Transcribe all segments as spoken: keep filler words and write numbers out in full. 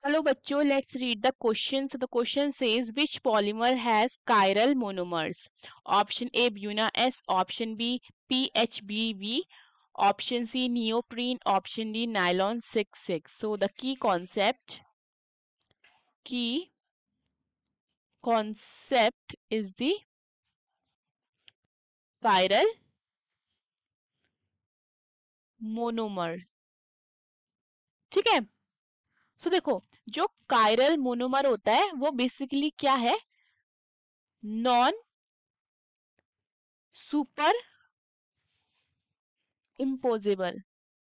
Hello बच्चों, let's read the question. So the question says which polymer has chiral monomers? Option A Buna S, option B P H B V, option C neoprene, option D nylon six six. So the key concept key concept is the chiral monomer. ठीक है. सो so, देखो, जो chiral monomer होता है वो basically क्या है? Non super imposable.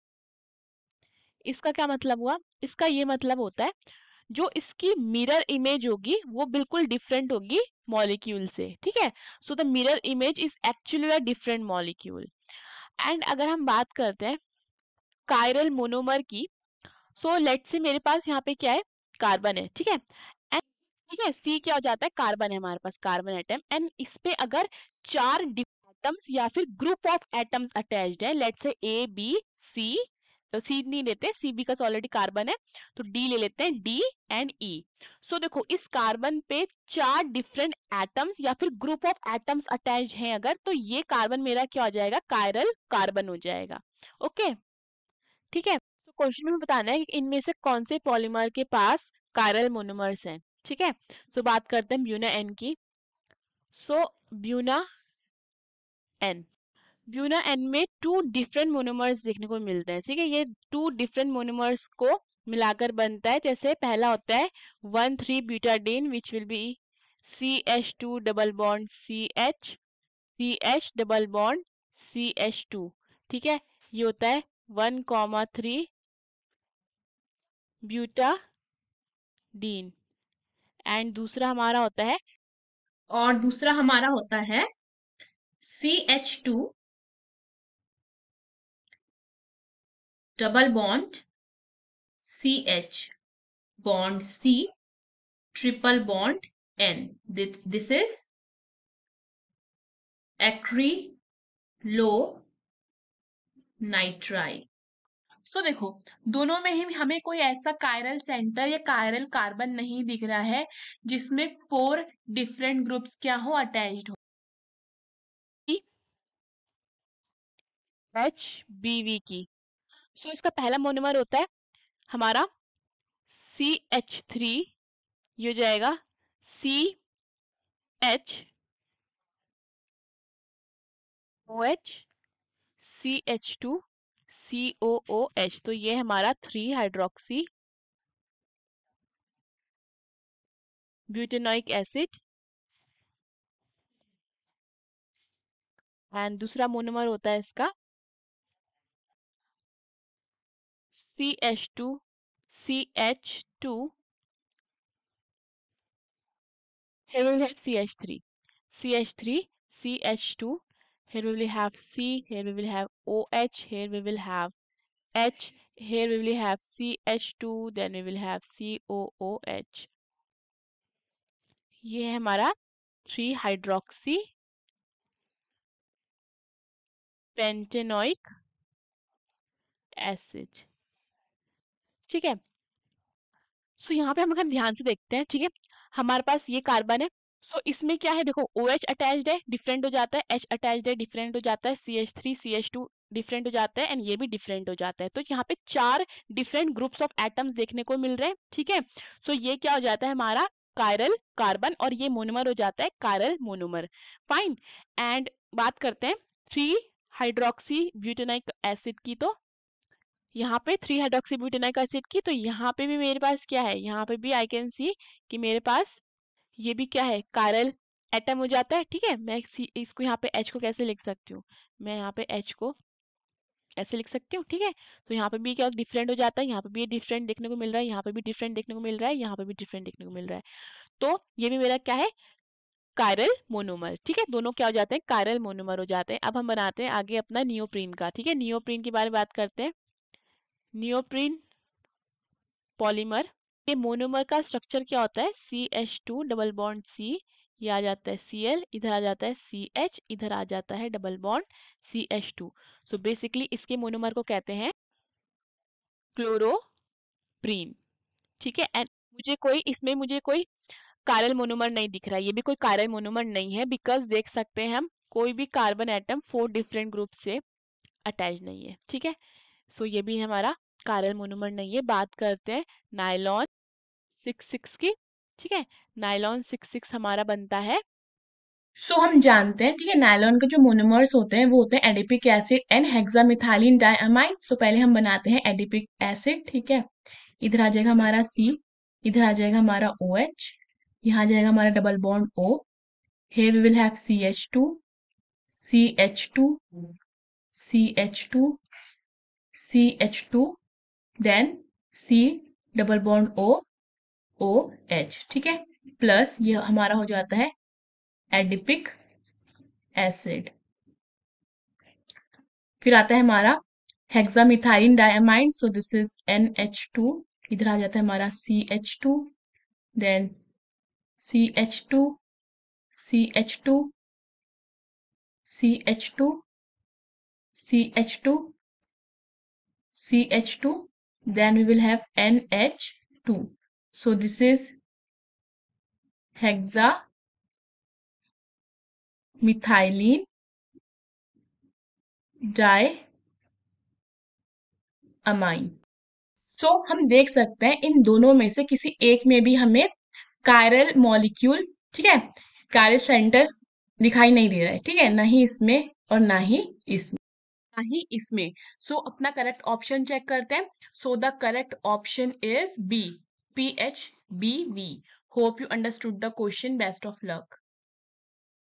इसका क्या मतलब हुआ? इसका ये मतलब होता है जो इसकी मिरर इमेज होगी वो बिल्कुल डिफरेंट होगी मॉलिक्यूल से. ठीक है. So the mirror image is actually a different molecule. And अगर हम बात करते हैं कायरल मोनोमर की, सो लेट्स से मेरे पास यहाँ पे क्या है? कार्बन है. ठीक है. एंड ठीक है, सी क्या हो जाता है? कार्बन है हमारे पास, कार्बन एटम. एंड इस पे अगर चार एटम्स या फिर ग्रुप ऑफ एटम्स अटैच्ड है, let's say A B C, तो सी नहीं लेते, सी बी का ऑलरेडी कार्बन है, तो डी ले लेते हैं, डी एंड ई. सो देखो, इस कार्बन पे चार डिफरेंट एटम्स या फिर ग्रुप ऑफ एटम्स अटैच्ड हैं अगर, तो ये कार्बन मेरा क्या हो जाएगा? कायरल कार्बन हो जाएगा. Okay okay? ठीक है. तो क्वेश्चन में बताना है कि इनमें से कौन से पॉलीमर के पास कायरल मोनोमर्स हैं. ठीक है. सो बात करते हैं ब्यूना एन की. So buna N buna N में टू डिफरेंट मोनोमर्स देखने को मिलते हैं. ठीक है. ये टू डिफरेंट मोनोमर्स को मिलाकर बनता है. जैसे पहला होता है one three butadiene which will be C H two double bond C H, C H double bond C H two. ठीक है. ये होता है one comma three butadiene. And दूसरा हमारा होता है और दूसरा हमारा होता है C H two double bond C H bond C triple bond N. This is acrylonitrile. So देखो, दोनों में ही हमें कोई ऐसा कायरल सेंटर या कायरल कार्बन नहीं दिख रहा है जिसमें फोर डिफरेंट ग्रुप्स क्या हो, अटैच्ड हो. एच बी वी की. सो so, इसका पहला मोनोमर होता है हमारा सी एच थ्री. ये हो जाएगा C H O H C H two C O O H. तो ये हमारा three hydroxy butanoic acid. And दूसरा मोनोमर होता है इसका C H two C H two. here we will have C H three, C H three, C H two. Here we will have C, here we will have OH, here we will have H, here we will have C H two, then we will have C O O H. ये है हमारा three hydroxy pentanoic acid. ठीक है. सो यहाँ पे हम अगर ध्यान से देखते हैं, ठीक है, हमारे पास ये कार्बन है. सो so, इसमें क्या है? देखो, OH अटैच्ड है, डिफरेंट हो जाता है. H अटैच्ड है, डिफरेंट हो जाता है. C H three, C H two different हो जाता है. एंड ये भी डिफरेंट हो जाता है. तो यहाँ पे चार डिफरेंट ग्रुप्स ऑफ एटम्स देखने को मिल रहे हैं. ठीक है. सो so, ये क्या हो जाता है? हमारा कायरल कार्बन. और ये मोनोमर हो जाता है कायरल मोनोमर. फाइन. एंड बात करते हैं थ्री हाइड्रोक्सी ब्यूटेनाइक एसिड की. तो यहाँ पे थ्री हाइड्रोक्सी ब्यूटेनाइक एसिड की, तो यहाँ पे भी मेरे पास क्या है? यहाँ पे भी आई कैन सी कि मेरे पास ये भी क्या है? कायरल एटम हो जाता है. ठीक है. मैं इसको यहाँ पे H को कैसे लिख सकती हूँ? मैं यहाँ पे H को ऐसे लिख सकती हूँ. ठीक है. तो यहाँ पे भी क्या डिफरेंट हो जाता है, यहाँ पे भी डिफरेंट देखने को मिल रहा है, यहाँ पे भी डिफरेंट देखने को मिल रहा है, यहाँ पे भी डिफरेंट देखने को मिल रहा है. तो ये भी मेरा क्या है? Chiral monomer. ठीक है. दोनों क्या हो जाते हैं? कायरल मोनोमर हो जाते हैं. अब हम बनाते हैं आगे अपना नियोप्रीन का. ठीक है. नियोप्रीन के बारे में बात करते हैं. Neoprene polymer. ये मोनोमर का स्ट्रक्चर क्या होता है? C H two double bond C, ये आ जाता है Cl, इधर आ जाता है सी एच, इधर आ जाता है double bond C H two. So basically इसके मोनोमर को कहते हैं क्लोरोप्रीन. ठीक है। एंड मुझे कोई इसमें मुझे कोई कायरल मोनोमर नहीं दिख रहा है, ये भी कोई कायरल मोनोमर नहीं है, बिकॉज देख सकते हैं हम कोई भी carbon atom four different group से अटैच नहीं है। ठीक है, सो ये भी हमारा कायरल मोनोमर नहीं है। बात करते हैं नायलॉन सिक्स सिक्स की। ठीक है, नायलॉन सिक्स सिक्स हमारा बनता है। सो so, हम जानते हैं, ठीक है, नायलॉन के जो मोनोमर्स होते हैं वो होते हैं adipic acid and hexamethylene diamine. So पहले हम बनाते हैं एडिपिक एसिड। ठीक है, इधर आ जाएगा हमारा सी, इधर आ जाएगा हमारा ओ एच, यहाँ आ जाएगा हमारा double bond O. here we will have C H two, C H two, C H two, C H two, then C double bond O, O H। ठीक है, प्लस ये हमारा हो जाता है एडिपिक एसिड। फिर आता है हमारा hexamethylene diamine. So this is N H two, इधर आ जाता है हमारा C H two, then C H two, C H two, C H two, C H two, C H two, then we will have N H two. So this is hexamethylene diamine. So so, हम देख सकते हैं इन दोनों में से किसी एक में भी हमें कायरल मॉलिक्यूल, ठीक है, कायरल सेंटर दिखाई नहीं दे रहा है। ठीक है, ना ही इसमें और ना ही इसमें, ना ही इसमें। सो so, अपना करेक्ट ऑप्शन चेक करते हैं। So the correct option is B, P H B V. Hope you understood the question. Best of luck.